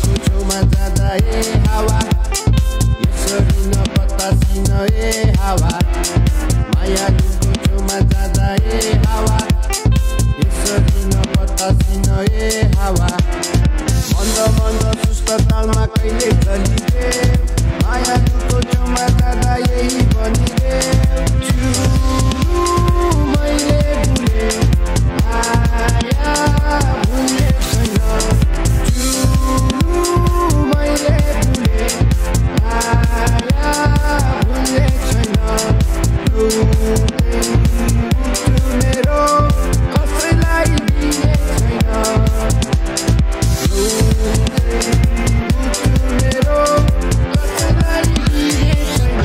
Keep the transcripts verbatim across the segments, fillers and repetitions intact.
दुःखको छेउमा जाँदा ए हावा यसरी नबतासिन ए हावा माया दुःखको छेउमा जाँदा ए हावा यसरी नबतासिन ए हावा मन्द मन्द सुस्त तालमा कहिले चलिदे माया दुःखको छेउमा जाँदा यही बनिदे मैले भुले माया भुले छैन मैले भुले माया भुले छैन मेरो कसैलाई दिने छैन मेरो कसैलाई दिने छैन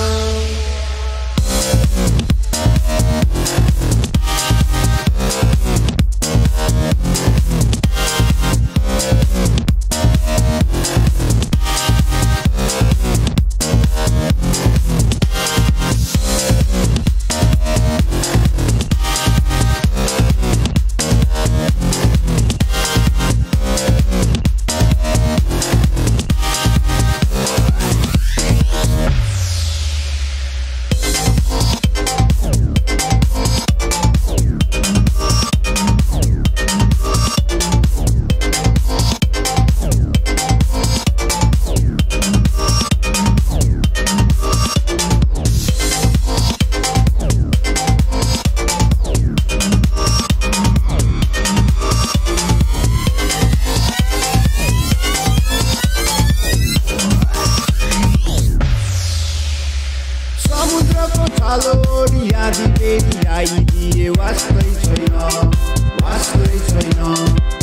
समुद्रको छालोरी आधी बेरी आइदिए वास्तै छैन वास्तै छैन